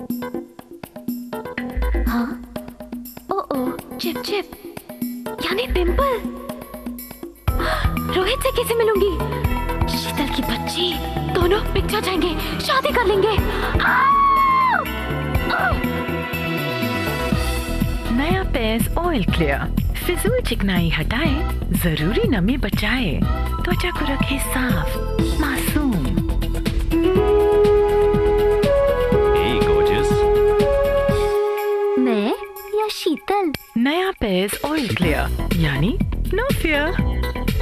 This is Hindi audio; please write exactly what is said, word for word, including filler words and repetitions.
हाँ? ओ ओ, चिप चिप, यानी पिंपल। रोहित से कैसे मिलूंगी? शीतल की बच्ची, दोनों पिक्चर जाएंगे, शादी कर लेंगे। नया पेयर्स ऑयल क्लियर फिजूल चिकनाई हटाए, जरूरी नमी बचाए, त्वचा को रखे साफ मासूम। Hey, gorgeous. मैं या शीतल? नया पेयर्स ऑयल क्लियर यानी नो फियर।